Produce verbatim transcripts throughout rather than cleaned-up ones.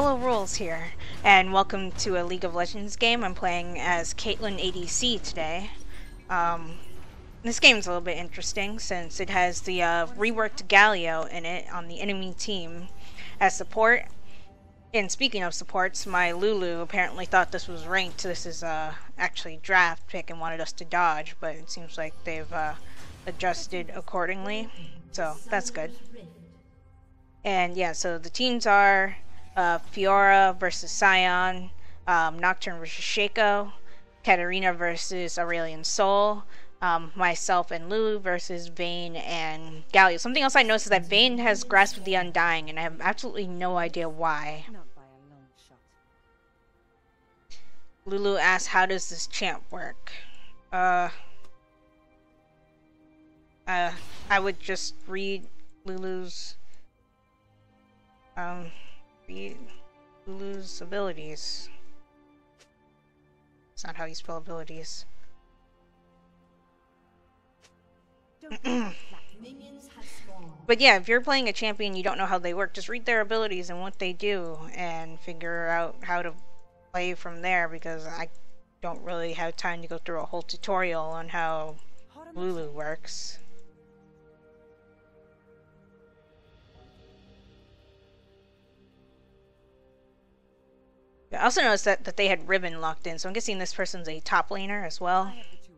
Hello Rules here, and welcome to a League of Legends game. I'm playing as Caitlyn A D C today. Um, this game's a little bit interesting since it has the uh, reworked Galio in it on the enemy team as support. And speaking of supports, my Lulu apparently thought this was ranked. This is uh, actually draft pick and wanted us to dodge, but it seems like they've uh, adjusted accordingly, so that's good. And yeah, so the teams are uh, Fiora versus Sion, um, Nocturne versus Shaco, Katarina versus Aurelion Sol, um, myself and Lulu versus Vayne and Galio. Something else I noticed is that Vayne has Grasp of the Undying, and I have absolutely no idea why. Lulu asks, how does this champ work? Uh, uh, I would just read Lulu's Um, read Lulu's abilities. It's not how you spell abilities. But yeah, if you're playing a champion you don't know how they work, just read their abilities and what they do and figure out how to play from there, because I don't really have time to go through a whole tutorial on how Lulu works. I also noticed that, that they had Ribbon locked in, so I'm guessing this person's a top laner as well.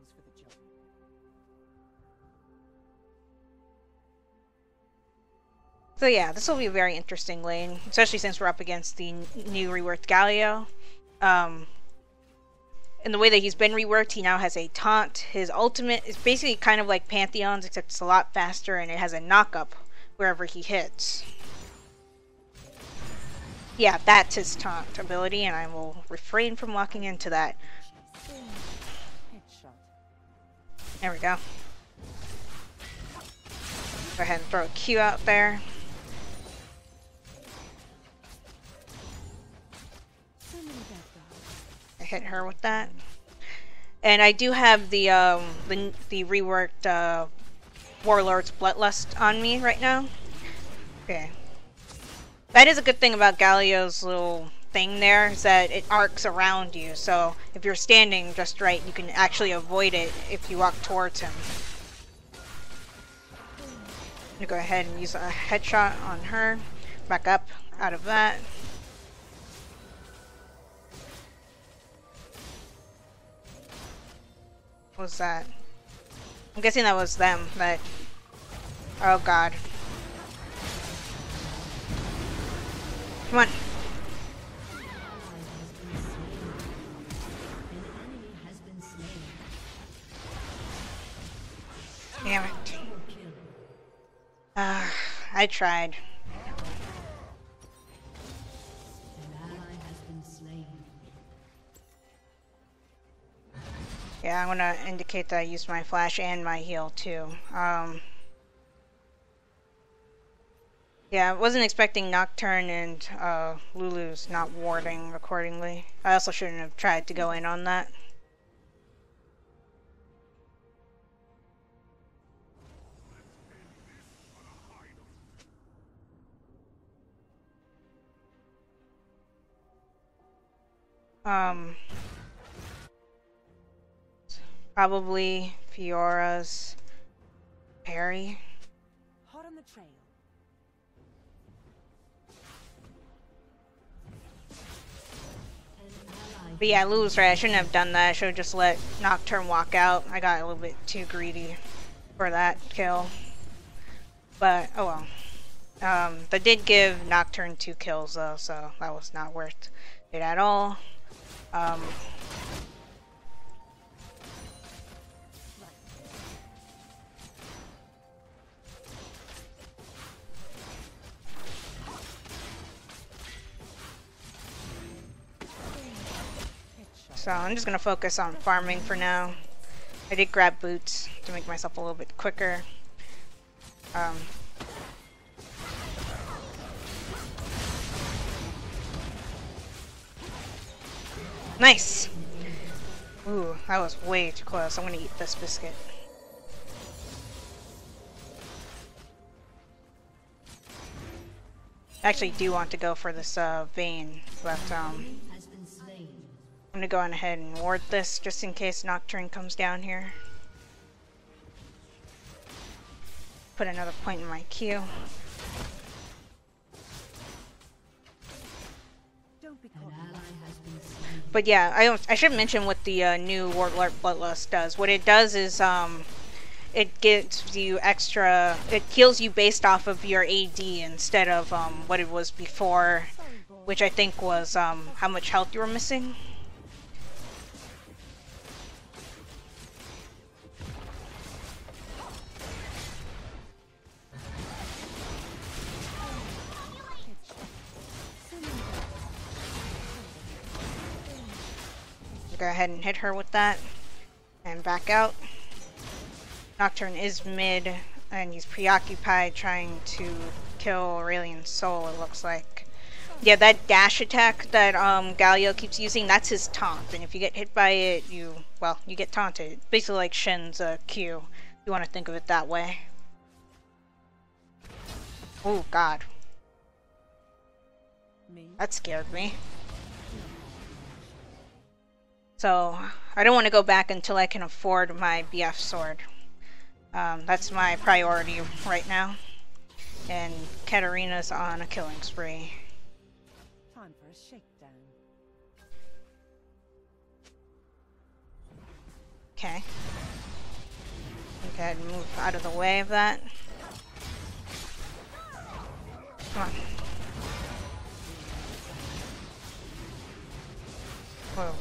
So yeah, this will be a very interesting lane, especially since we're up against the new reworked Galio. Um, and the way that he's been reworked, he now has a taunt. His ultimate is basically kind of like Pantheon's, except it's a lot faster, and it has a knock-up wherever he hits. Yeah, that's his taunt ability, and I will refrain from walking into that. There we go. Go ahead and throw a Q out there. I hit her with that. And I do have the um, the, the reworked uh, Warlord's Bloodlust on me right now. Okay. That is a good thing about Galio's little thing there, is that it arcs around you, so if you're standing just right, you can actually avoid it if you walk towards him. I'm gonna go ahead and use a headshot on her. Back up out of that. What was that? I'm guessing that was them, but... oh god. Come on. Damn it. Uh, I tried. Yeah, I'm gonna indicate that I used my flash and my heal too. Um... Yeah, I wasn't expecting Nocturne and uh, Lulu's not warding accordingly. I also shouldn't have tried to go in on that. Um, probably Fiora's parry. Hot on the trail. But yeah, Lulu's right. I shouldn't have done that. I should have just let Nocturne walk out. I got a little bit too greedy for that kill. But, oh well. Um, that did give Nocturne two kills though, so that was not worth it at all. Um, So I'm just going to focus on farming for now. I did grab boots to make myself a little bit quicker. Um, nice! Ooh, that was way too close. I'm going to eat this biscuit. I actually do want to go for this uh, Vayne, but um, I'm gonna go on ahead and ward this just in case Nocturne comes down here. Put another point in my queue. But yeah, I, I should mention what the uh, new Warlord Bloodlust does. What it does is um, it gives you extra, it heals you based off of your A D instead of um, what it was before, which I think was um, how much health you were missing. Go ahead and hit her with that and back out. Nocturne is mid and he's preoccupied trying to kill Aurelion Sol, it looks like. Yeah, that dash attack that um, Galio keeps using, that's his taunt, and if you get hit by it, you, well, you get taunted. It's basically like Shen's uh, Q, if you want to think of it that way. Oh god. That scared me. So, I don't want to go back until I can afford my B F sword. Um, that's my priority right now. And Katarina's on a killing spree. Time for a shakedown. Okay. Go ahead and move out of the way of that. Come on. Whoa.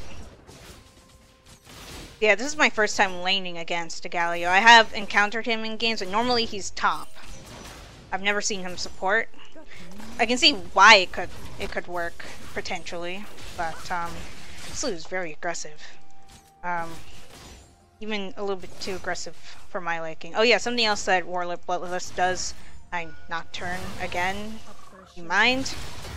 Yeah, this is my first time laning against a Galio. I have encountered him in games, but normally he's top. I've never seen him support. I can see why it could it could work potentially, but um, this is very aggressive. Um, even a little bit too aggressive for my liking. Oh yeah, something else that Warlord Bloodlust does. I Nocturne again. You mind?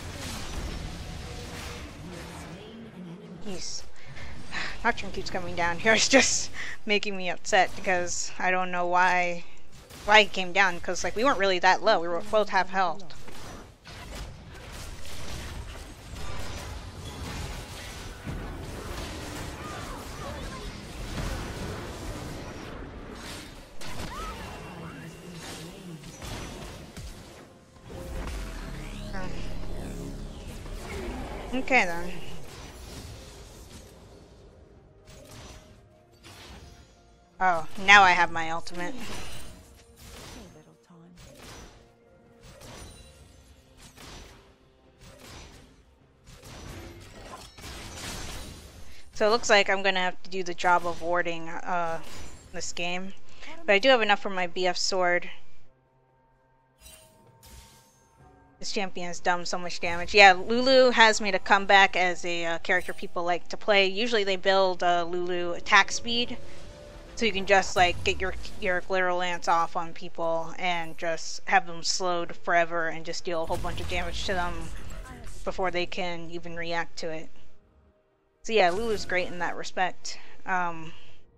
He's. Nocturne keeps coming down here. It's just making me upset because I don't know why why he came down, because like we weren't really that low. We were both half health. Okay then. Oh, now I have my ultimate. So it looks like I'm gonna have to do the job of warding uh, this game. But I do have enough for my B F sword. This champion has done so much damage. Yeah, Lulu has made a comeback as a uh, character people like to play. Usually they build uh, Lulu attack speed, so you can just like get your your glitter lance off on people and just have them slowed forever and just deal a whole bunch of damage to them before they can even react to it. So yeah, Lulu's great in that respect. Um,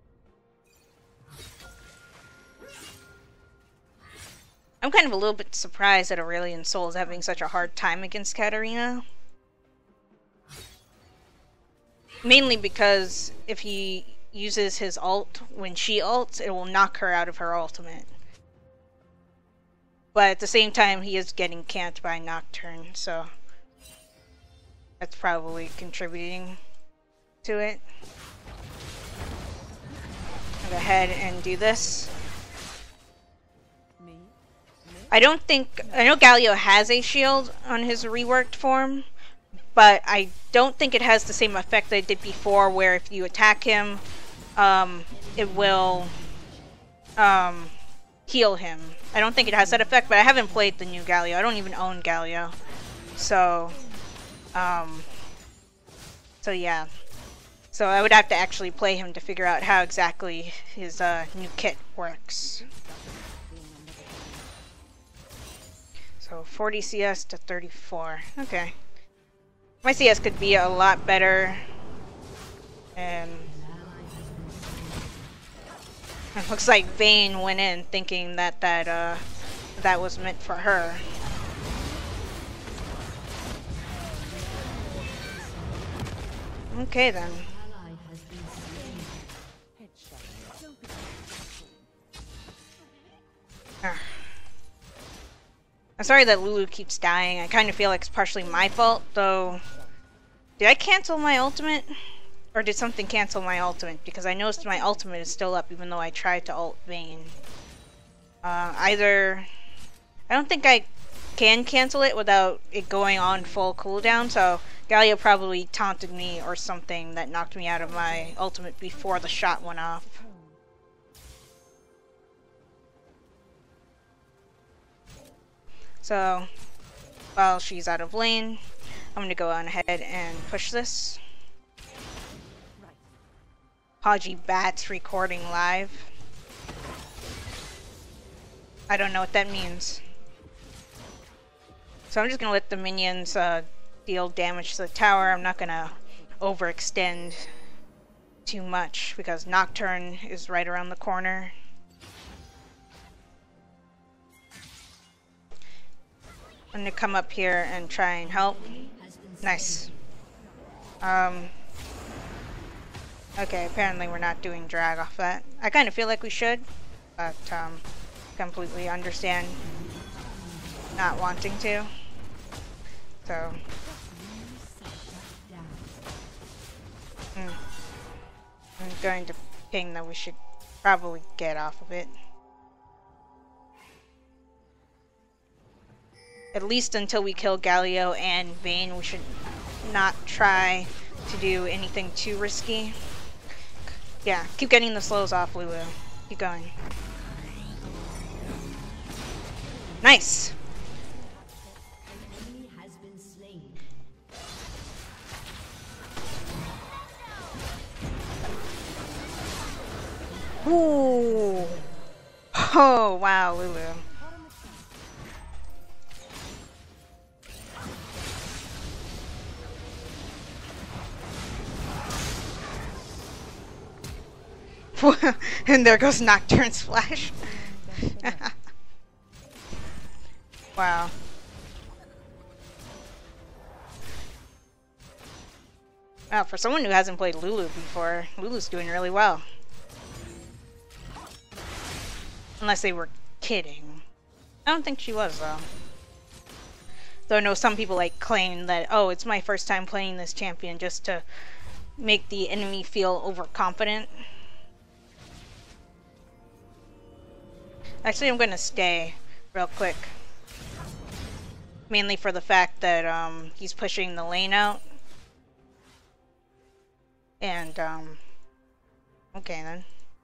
I'm kind of a little bit surprised that Aurelion Sol is having such a hard time against Katarina. Mainly because if he uses his ult when she ults, it will knock her out of her ultimate. But at the same time, he is getting camped by Nocturne, so that's probably contributing to it. I'll go ahead and do this. I don't think, I know Galio has a shield on his reworked form, but I don't think it has the same effect that it did before, where if you attack him, um, it will um, heal him. I don't think it has that effect, but I haven't played the new Galio. I don't even own Galio. So, um, so yeah. So I would have to actually play him to figure out how exactly his uh, new kit works. So forty C S to thirty-four. Okay. My C S could be a lot better. And it looks like Vayne went in thinking that that uh that was meant for her. Okay then. Headshot. Don't be Ah. I'm sorry that Lulu keeps dying. I kind of feel like it's partially my fault, though. Did I cancel my ultimate? Or did something cancel my ultimate? Because I noticed my ultimate is still up even though I tried to ult Vayne. Uh, either... I don't think I can cancel it without it going on full cooldown, so Galio probably taunted me or something that knocked me out of my ultimate before the shot went off. So, while she's out of lane, I'm gonna go on ahead and push this. Haji Bats recording live. I don't know what that means. So I'm just gonna let the minions uh, deal damage to the tower. I'm not gonna overextend too much because Nocturne is right around the corner. I'm gonna come up here and try and help. Nice. Um. Okay, apparently we're not doing drag off that. I kind of feel like we should, but um, completely understand not wanting to. So. Mm. I'm going to ping that we should probably get off of it. At least until we kill Galio and Vayne, we should not try to do anything too risky. Yeah, keep getting the slows off, Lulu. Keep going. Nice! Ooh! Oh, wow, Lulu. And there goes Nocturne Splash. Wow. Wow, for someone who hasn't played Lulu before, Lulu's doing really well. Unless they were kidding. I don't think she was, though. Though I know some people like claim that, oh, it's my first time playing this champion just to make the enemy feel overconfident. Actually, I'm going to stay real quick. Mainly for the fact that um, he's pushing the lane out. And, um... okay, then.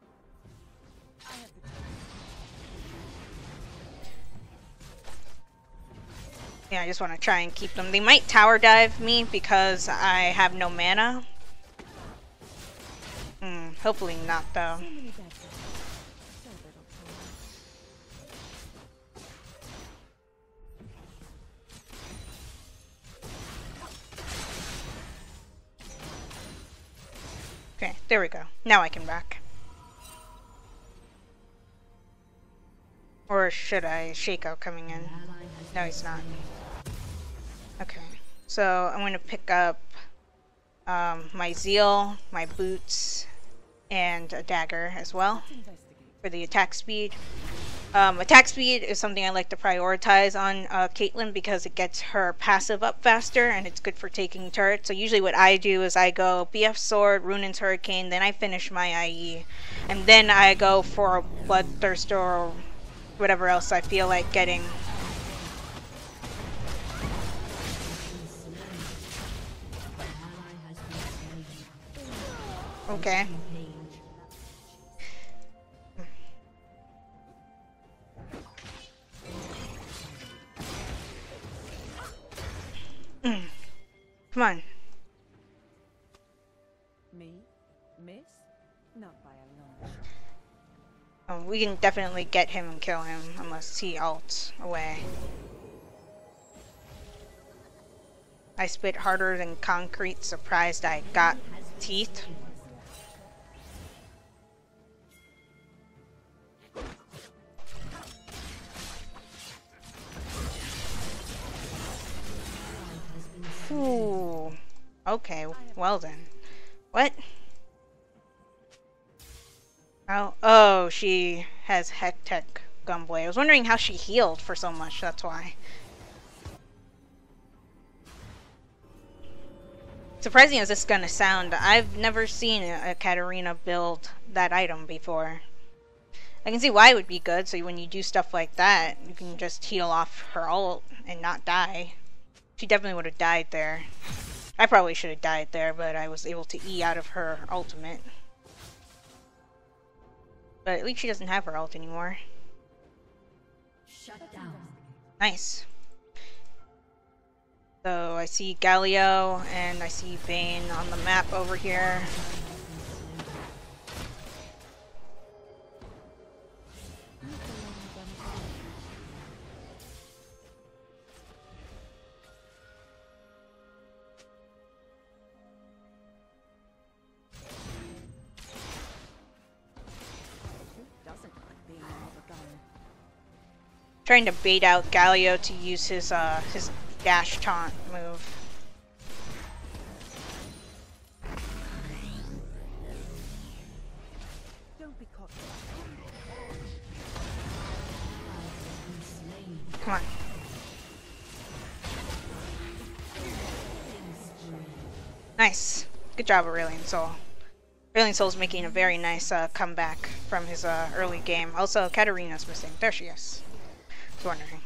Yeah, I just want to try and keep them. They might tower dive me because I have no mana. Hmm, hopefully not, though. Okay, there we go. Now I can back. Or should I? Shaco coming in. No, he's not. Okay, so I'm going to pick up um, my Zeal, my boots, and a dagger as well for the attack speed. Um, attack speed is something I like to prioritize on uh, Caitlyn because it gets her passive up faster and it's good for taking turrets. So usually what I do is I go B F Sword, Runaan's Hurricane, then I finish my I E, and then I go for a Bloodthirster or whatever else I feel like getting. Okay. Mm. Come on. Me? Miss? Not by a long shot. Oh, we can definitely get him and kill him unless he ults away. I spit harder than concrete, surprised I got teeth. Ooh. Okay, well then. What? Oh, oh, she has Hectech Gunblade. I was wondering how she healed for so much, that's why. Surprising as this is gonna sound, I've never seen a, a Katarina build that item before. I can see why it would be good, so when you do stuff like that, you can just heal off her ult and not die. She definitely would have died there. I probably should have died there, but I was able to E out of her ultimate. But at least she doesn't have her ult anymore. Shut down. Nice. So I see Galio and I see Vayne on the map over here. Trying to bait out Galio to use his uh his dash taunt move. Don't be caught. Come on. Nice. Good job, Aurelion Sol. Aurelion Sol's making a very nice uh, comeback from his uh, early game. Also, Katarina's missing. There she is. Wondering.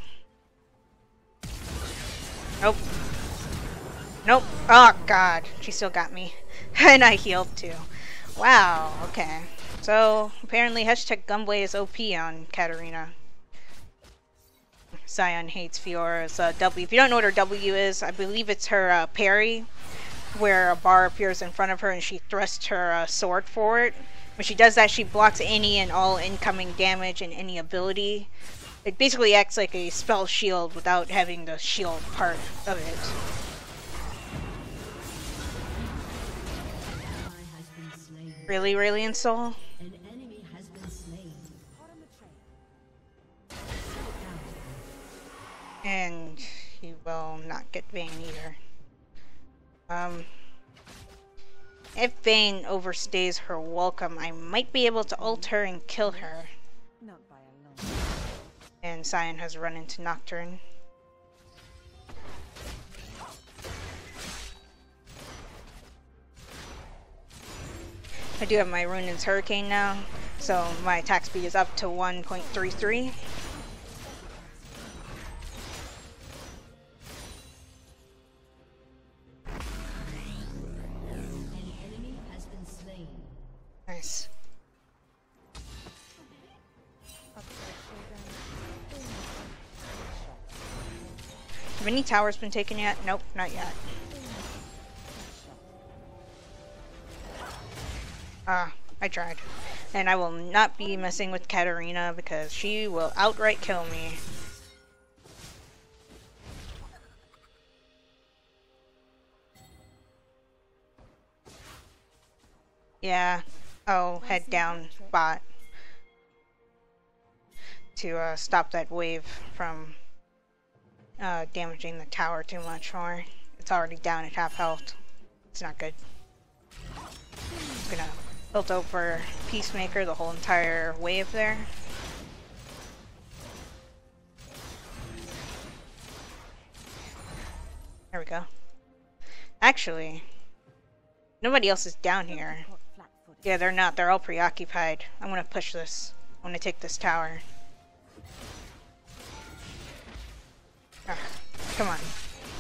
Nope. Nope. Oh god, she still got me. And I healed too. Wow, okay. So apparently hashtag Gunblade is O P on Katarina. Sion hates Fiora's uh, W. If you don't know what her W is, I believe it's her uh, parry, where a bar appears in front of her and she thrusts her uh, sword forward. When she does that, she blocks any and all incoming damage and any ability. It basically acts like a spell shield without having the shield part of it. Really, Aurelion Sol? An enemy has been slain. And he will not get Vayne either. Um, if Vayne overstays her welcome, I might be able to ult her and kill her. Not by a long. And Sion has run into Nocturne. I do have my Runaan's Hurricane now, so my attack speed is up to one point three three. An enemy has been slain. Nice. Have any towers been taken yet? Nope, not yet. Ah, I tried. And I will not be messing with Katarina because she will outright kill me. Yeah, I'll head down bot to uh, stop that wave from uh, damaging the tower too much more. It's already down at half health. It's not good. It's gonna ult over Peacemaker the whole entire wave there. There we go. Actually, nobody else is down here. Yeah, they're not. They're all preoccupied. I'm gonna push this. I'm gonna take this tower. Ah, come on.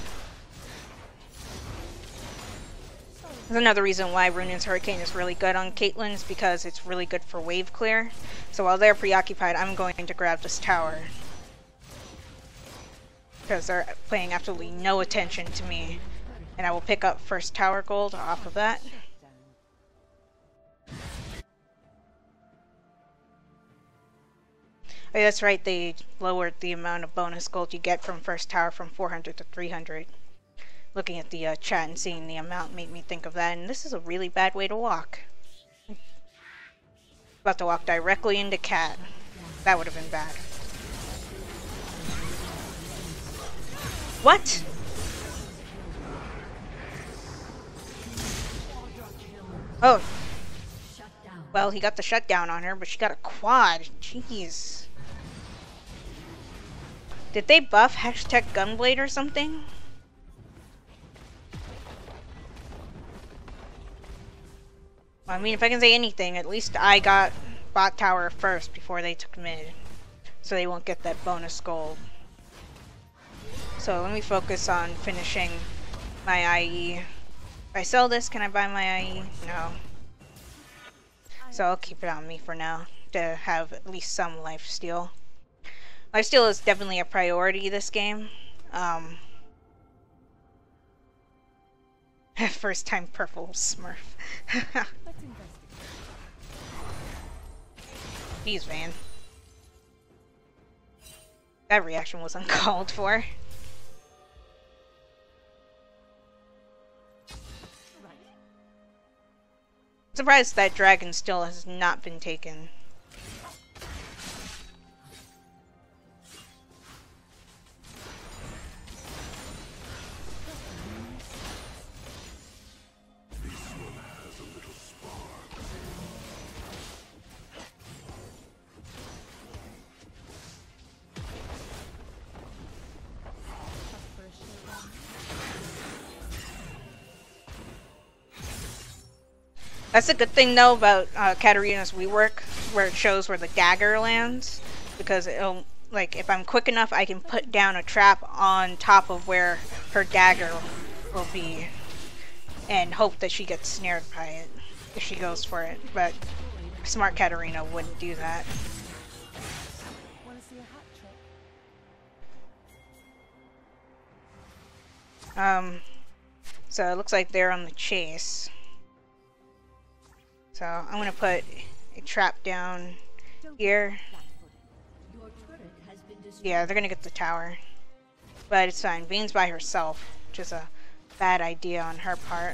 That's another reason why Runaan's Hurricane is really good on Caitlyn, is because it's really good for wave clear. So while they're preoccupied, I'm going to grab this tower. Because they're paying absolutely no attention to me. And I will pick up first tower gold off of that. Oh, that's right, they lowered the amount of bonus gold you get from first tower from four hundred to three hundred. Looking at the uh, chat and seeing the amount made me think of that, and this is a really bad way to walk. About to walk directly into Cat. That would have been bad. What? Oh, Shut down. well, he got the shutdown on her, but she got a quad. Jeez. Did they buff hashtag Gunblade or something? I mean, if I can say anything, at least I got bot tower first before they took mid. So they won't get that bonus gold. So let me focus on finishing my I E. If I sell this, can I buy my I E? No. So I'll keep it on me for now to have at least some lifesteal. Lifesteal is definitely a priority this game. Um, first time purple smurf. Let's investigate. Jeez, man. That reaction was uncalled for. Right. Surprised that dragon still has not been taken. For a showdown. That's a good thing though about uh, Katarina's rework, where it shows where the dagger lands, because it'll, like, if I'm quick enough, I can put down a trap on top of where her dagger will be, and hope that she gets snared by it if she goes for it. But smart Katarina wouldn't do that. Want to see a hat trick? Um, so it looks like they're on the chase. So I'm gonna put a trap down here. Your turret has been destroyed. Yeah, they're gonna get the tower. But it's fine. Vayne's by herself, which is a bad idea on her part.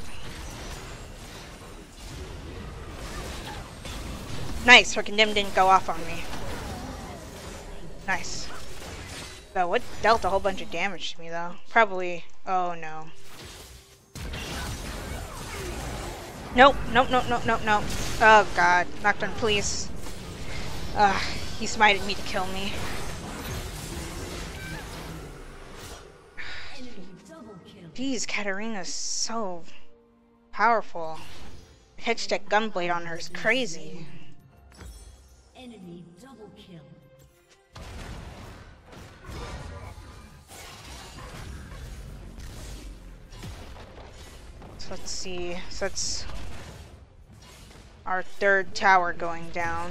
Nice, her condemn didn't go off on me. Nice. So what dealt a whole bunch of damage to me though? Probably, oh no. Nope, nope, nope, nope, nope, nope. Oh god, Nocturne, please. Ugh, he smited me to kill me. Enemy double kill. Jeez, Katarina's so powerful. Hashtag Gunblade on her is crazy. Enemy double kill. So let's see. So that's our third tower going down.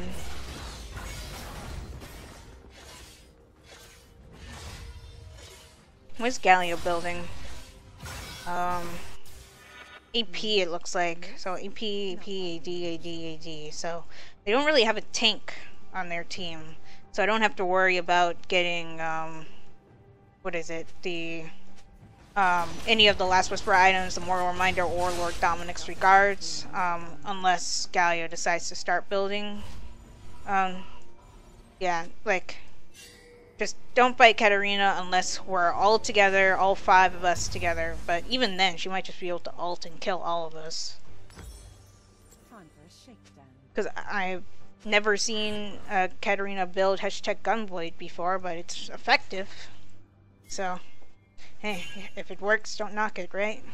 What's Galio building? Um, A P it looks like. So A P, A P, A D, A D, A D. So they don't really have a tank on their team. So I don't have to worry about getting, um, what is it? The, um, any of the Last Whisper items, the Mortal Reminder or Lord Dominic's Regards, um, unless Galio decides to start building. Um, yeah, like, just don't fight Katarina unless we're all together, all five of us together. But even then, she might just be able to ult and kill all of us. Time for a shakedown. Because I've never seen uh, Katarina build hashtag Gunblade before, but it's effective. So, hey, if it works, don't knock it, right?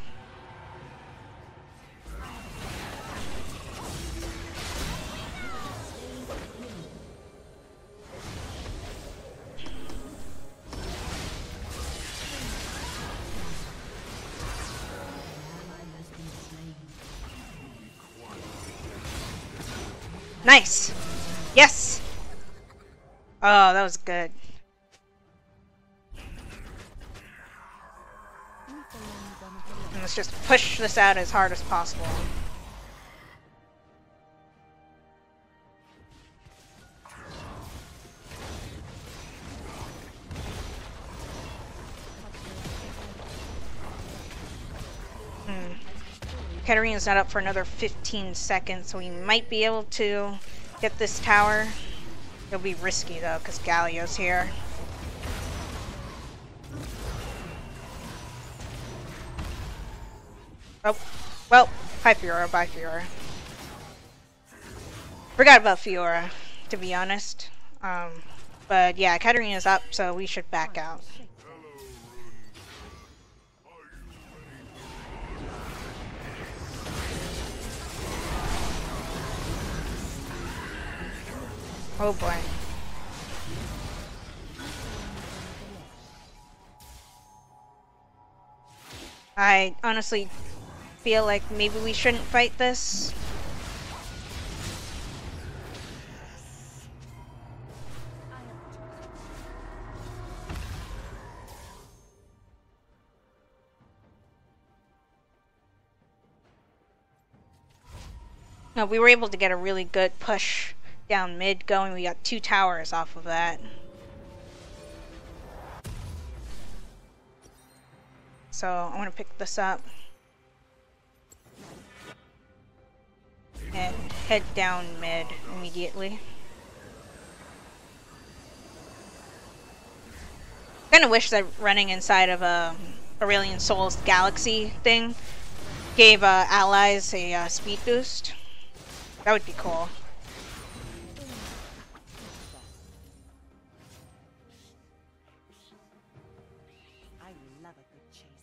Nice! Yes! Oh, that was good. And let's just push this out as hard as possible. Hmm. Katarina's not up for another fifteen seconds, so we might be able to get this tower. It'll be risky though, because Galio's here. Oh, well, hi Fiora, bye Fiora. Forgot about Fiora, to be honest. Um, but yeah, Katarina's up, so we should back out. Oh boy. I honestly feel like maybe we shouldn't fight this. No, we were able to get a really good push down mid going. We got two towers off of that. So I want to pick this up and head down mid immediately. Kind of wish that running inside of a Aurelion Sol's Galaxy thing gave uh, allies a uh, speed boost. That would be cool. I love a good chase.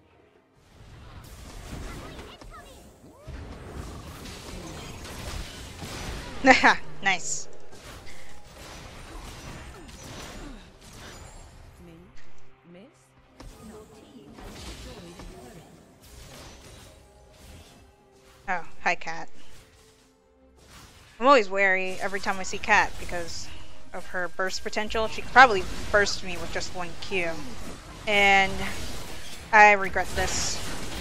Nice. Me? Miss? Your team has destroyed a turret. Oh, hi Cat. I'm always wary every time I see Cat because of her burst potential. She could probably burst me with just one Q. And I regret this.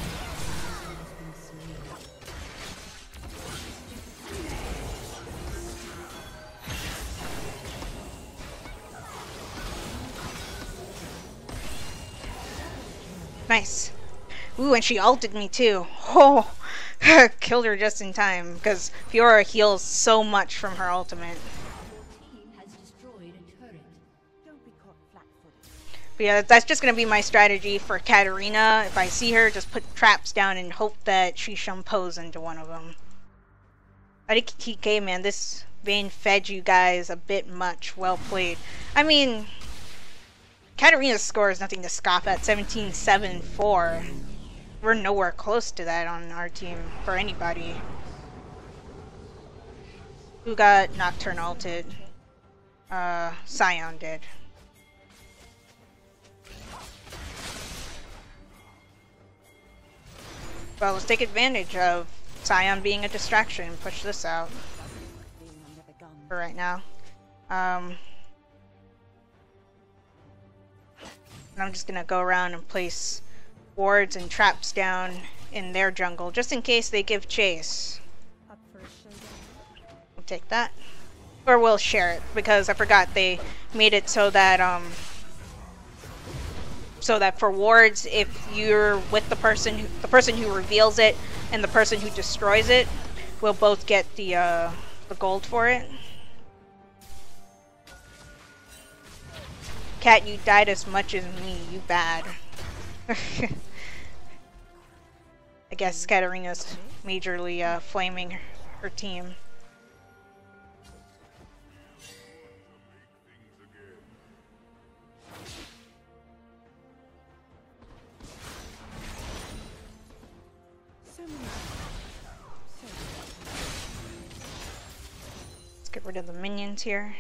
Nice. Ooh, and she ulted me too. Oh, killed her just in time because Fiora heals so much from her ultimate. Your team has destroyed a turret. Don't be caught flat-footed. But yeah, that's just gonna be my strategy for Katarina. If I see her, just put traps down and hope that she shumpos into one of them. I think T K, man, this Vayne fed you guys a bit much. Well played. I mean, Katarina's score is nothing to scoff at. seventeen seven four. We're nowhere close to that on our team for anybody. Who got Nocturne ulted? Uh, Scion did. Well, let's take advantage of Scion being a distraction and push this out Leaning under the gun. for right now. Um, and I'm just gonna go around and place wards and traps down in their jungle just in case they give chase. Up for a showdown? We'll take that. Or we'll share it because I forgot they made it so that um so that for wards, if you're with the person who, the person who reveals it and the person who destroys it will both get the uh the gold for it. Cat, you died as much as me, you bad. I guess Katarina's majorly uh, flaming her, her team. So many. So Let's get rid of the minions here.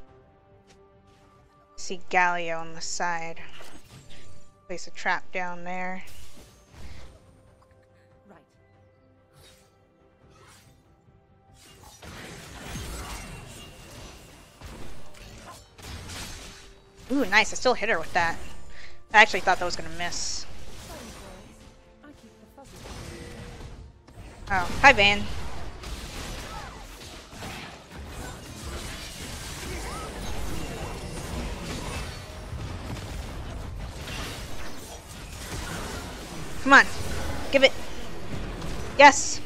See Galio on the side. Place a trap down there. right. Ooh, nice. I still hit her with that. I actually thought that was gonna miss. Sorry, boys. I keep the fuzzy. Oh, hi, Vayne. Come on. Give it. Yes.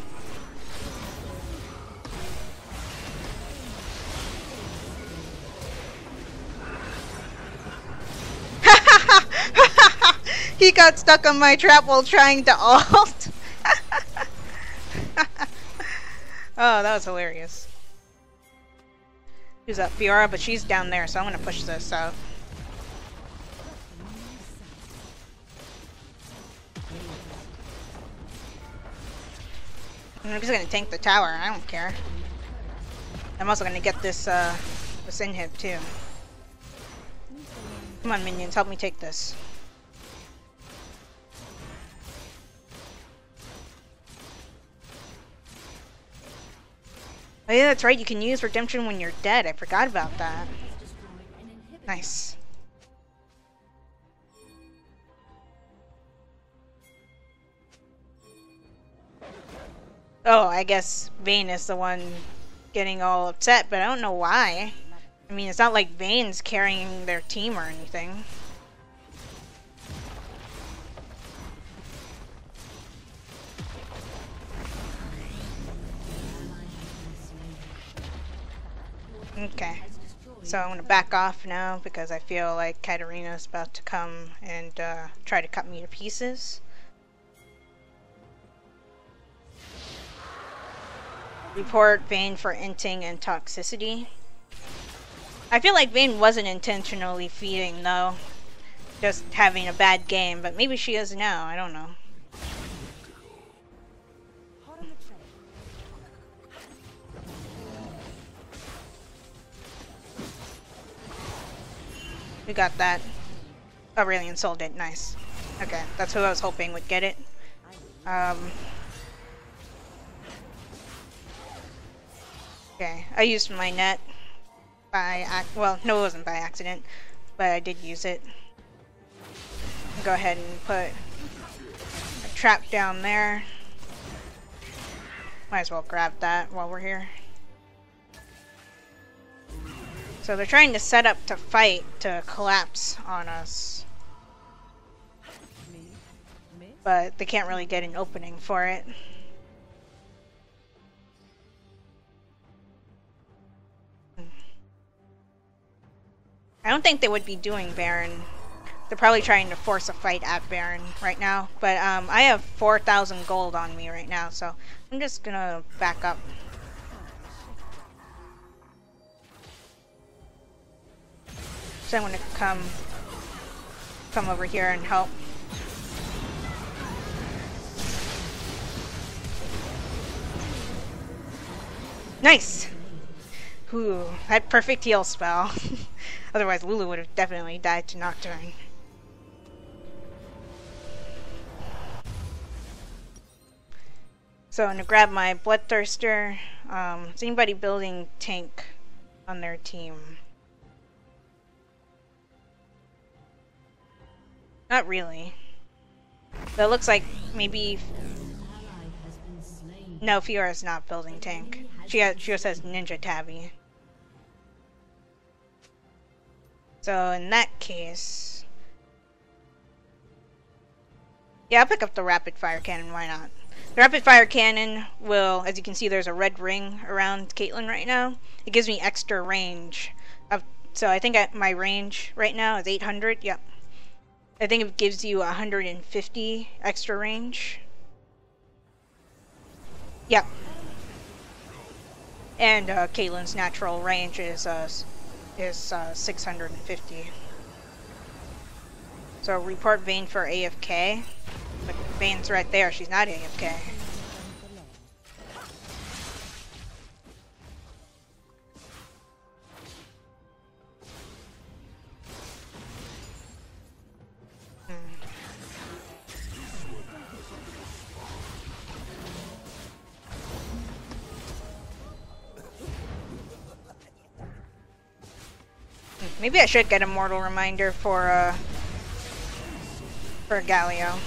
He got stuck on my trap while trying to ult. Oh, that was hilarious. Who's up? Fiora, but she's down there, so I'm gonna push this out. I'm just gonna tank the tower, I don't care. I'm also gonna get this, uh, this inhib too. Come on, minions, help me take this. Oh yeah, that's right, you can use redemption when you're dead. I forgot about that. Nice. Oh, I guess Vayne is the one getting all upset, but I don't know why. I mean, it's not like Vayne's carrying their team or anything. Okay, so I'm gonna back off now because I feel like Katarina's about to come and uh, try to cut me to pieces. Report Vayne for inting and toxicity. I feel like Vayne wasn't intentionally feeding though, just having a bad game, but maybe she is now, I don't know. We got that. Aurelion sold it, nice. Okay, that's who I was hoping would get it. Um, okay, I used my net by ac well, no, it wasn't by accident, but I did use it. Go ahead and put a trap down there. Might as well grab that while we're here. So they're trying to set up to fight to collapse on us. But they can't really get an opening for it. I don't think they would be doing Baron. They're probably trying to force a fight at Baron right now. But um, I have four thousand gold on me right now, so I'm just gonna back up. So I'm gonna come, come over here and help. Nice! Ooh, that perfect heal spell. Otherwise Lulu would have definitely died to Nocturne. So I'm gonna grab my Bloodthirster. Um, is anybody building tank on their team? Not really. That looks like maybe... No, Fiora's not building tank. She, has, she just has Ninja Tabby. So in that case... Yeah, I'll pick up the Rapid Fire Cannon, why not? The Rapid Fire Cannon will, as you can see, there's a red ring around Caitlyn right now. It gives me extra range. Of, so I think I, my range right now is eight hundred, yep. I think it gives you one hundred fifty extra range. Yep. And uh, Caitlyn's natural range is uh, is uh, six hundred fifty. So report Vayne for A F K. But Vayne's right there. She's not A F K. Maybe I should get a mortal reminder for uh for Galio.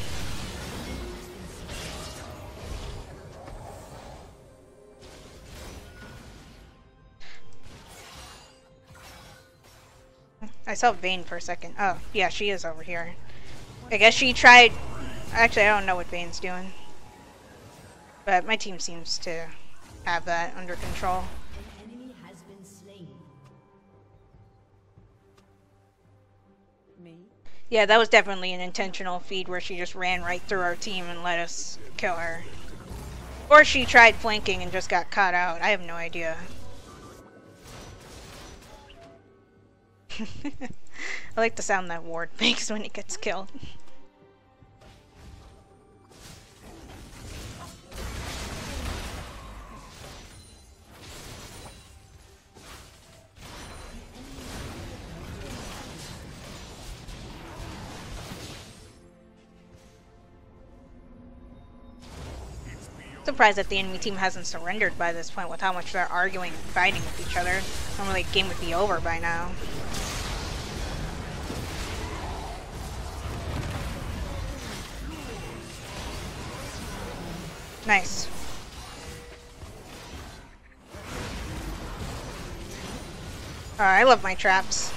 I saw Vayne for a second. Oh, yeah, she is over here. I guess she tried... Actually, I don't know what Vayne's doing. But my team seems to have that under control. An enemy has been slain. Me? Yeah, that was definitely an intentional feed where she just ran right through our team and let us kill her. Or she tried flanking and just got caught out. I have no idea. I like the sound that ward makes when it gets killed. Surprised that the enemy team hasn't surrendered by this point with how much they're arguing and fighting with each other. Normally the game would be over by now. Nice. Uh, I love my traps.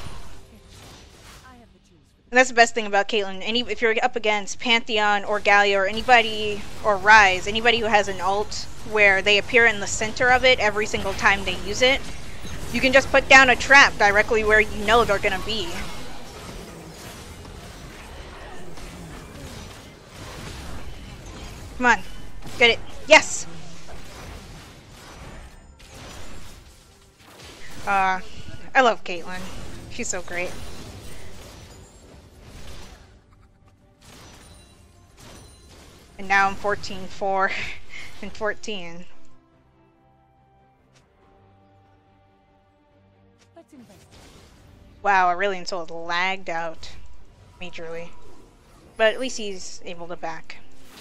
And that's the best thing about Caitlyn. Any if you're up against Pantheon or Galio or anybody, or Ryze, anybody who has an ult where they appear in the center of it every single time they use it, you can just put down a trap directly where you know they're gonna be. Come on. Get it. Yes! Uh, I love Caitlyn. She's so great. And now I'm fourteen four and fourteen. Wow, Aurelion Sol is lagged out majorly. But at least he's able to back.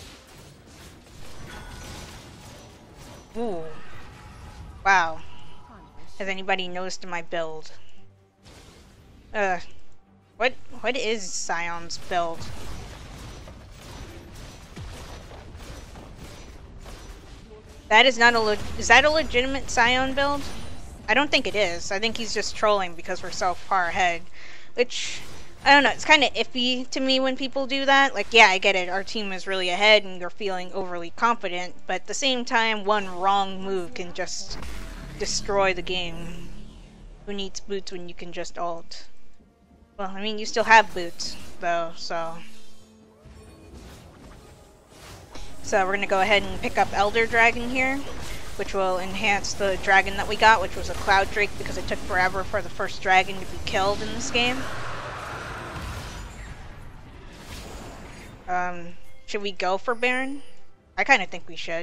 Ooh. Wow. Has anybody noticed my build? Uh, what what is Sion's build? That is not a le is that a legitimate Sion build? I don't think it is. I think he's just trolling because we're so far ahead. Which, I don't know, it's kind of iffy to me when people do that. Like, yeah, I get it, our team is really ahead and you're feeling overly confident, but at the same time, one wrong move can just destroy the game. Who needs boots when you can just ult? Well, I mean, you still have boots, though, so... So we're going to go ahead and pick up Elder Dragon here, which will enhance the dragon that we got, which was a Cloud Drake, because it took forever for the first dragon to be killed in this game. Um, should we go for Baron? I kind of think we should.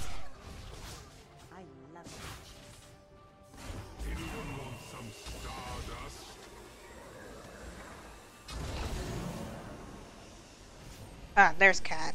Ah, there's Cat.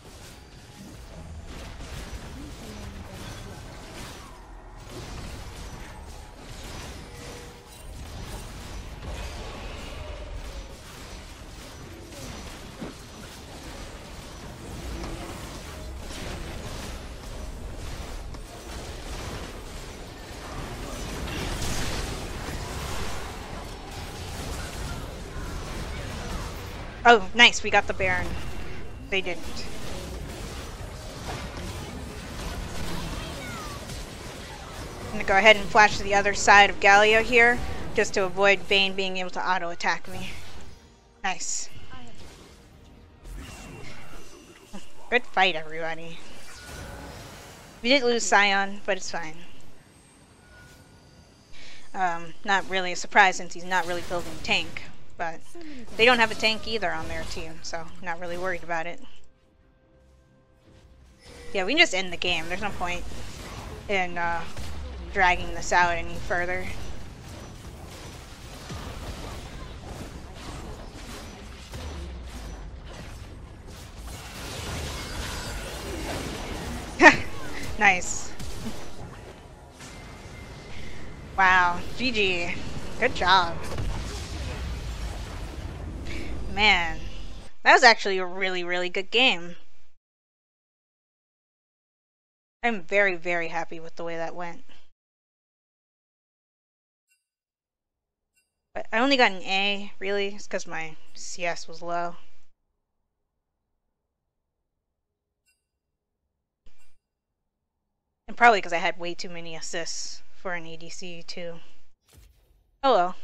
Oh, nice, we got the Baron. They didn't. I'm gonna go ahead and flash to the other side of Galio here, just to avoid Vayne being able to auto-attack me. Nice. Good fight, everybody. We did lose Sion, but it's fine. Um, not really a surprise since he's not really building tank. But they don't have a tank either on their team, so not really worried about it. Yeah, we can just end the game. There's no point in uh, dragging this out any further. Nice. Wow, G G. Good job. Man, that was actually a really, really good game. I'm very, very happy with the way that went. But I only got an A, really. It's because my C S was low. And probably because I had way too many assists for an A D C, too. Oh well.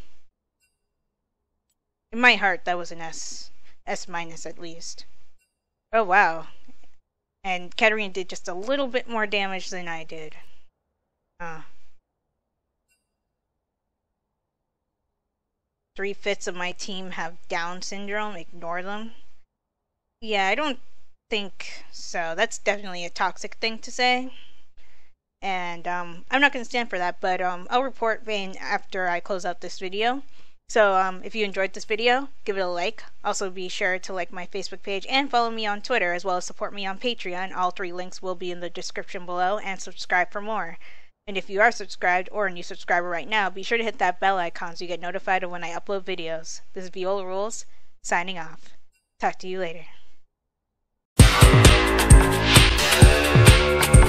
In my heart, that was an S. S minus at least. Oh wow. And Katarina did just a little bit more damage than I did. Uh. three-fifths of my team have Down syndrome, ignore them. Yeah, I don't think so. That's definitely a toxic thing to say. And um, I'm not going to stand for that, but um, I'll report Vayne after I close out this video. So um, if you enjoyed this video, give it a like. Also be sure to like my Facebook page and follow me on Twitter, as well as support me on Patreon. All three links will be in the description below, and subscribe for more. And if you are subscribed or a new subscriber right now, be sure to hit that bell icon so you get notified of when I upload videos. This is Viola Rules, signing off. Talk to you later.